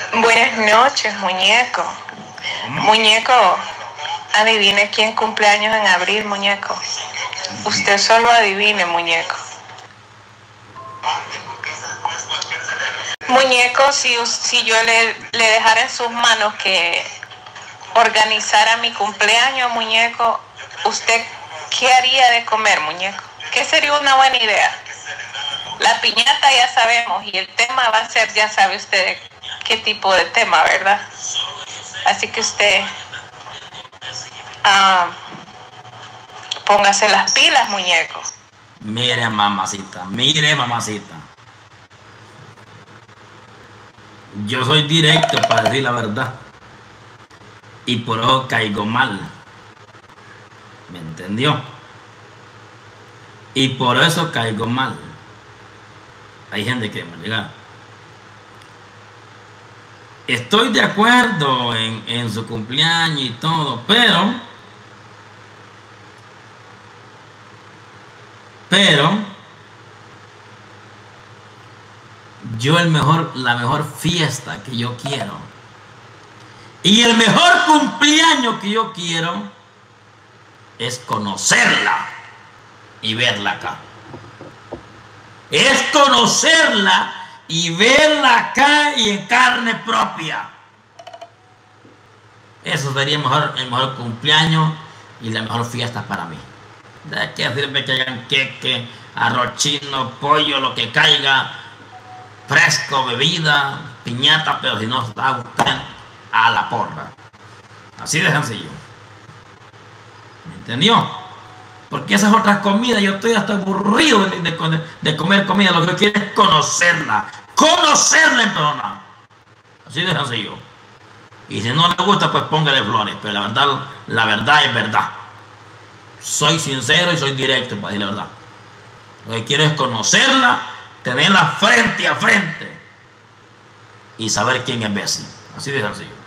Buenas noches, muñeco. Muñeco, adivine quién cumpleaños en abril, muñeco. Usted solo adivine, muñeco. Muñeco, si yo le dejara en sus manos que organizara mi cumpleaños, muñeco, ¿usted qué haría de comer, muñeco? ¿Qué sería una buena idea? La piñata ya sabemos y el tema va a ser, ya sabe usted qué tipo de tema, ¿verdad? Así que usted póngase las pilas, muñeco. Mire, mamacita, mire, mamacita. Yo soy directo para decir la verdad. Y por eso caigo mal. ¿Me entendió? Y por eso caigo mal. Hay gente que me llega. Estoy de acuerdo en su cumpleaños y todo, pero yo la mejor fiesta que yo quiero y el mejor cumpleaños que yo quiero es conocerla y verla acá. Es conocerla y verla acá y en carne propia. Eso sería el mejor cumpleaños y la mejor fiesta para mí. ¿De qué sirve que hagan queque, arroz chino, pollo, lo que caiga, fresco, bebida, piñata, pero si no está usted a la porra? Así de sencillo. ¿Me entendió? Porque esas otras comidas, yo estoy hasta aburrido de comer comida. Lo que yo quiero es conocerla. Conocerla en persona. Así de sencillo. Y si no le gusta, pues póngale flores. Pero la verdad es verdad. Soy sincero y soy directo para decir la verdad. Lo que quiero es conocerla, tenerla frente a frente y saber quién es Bessie. Así de sencillo.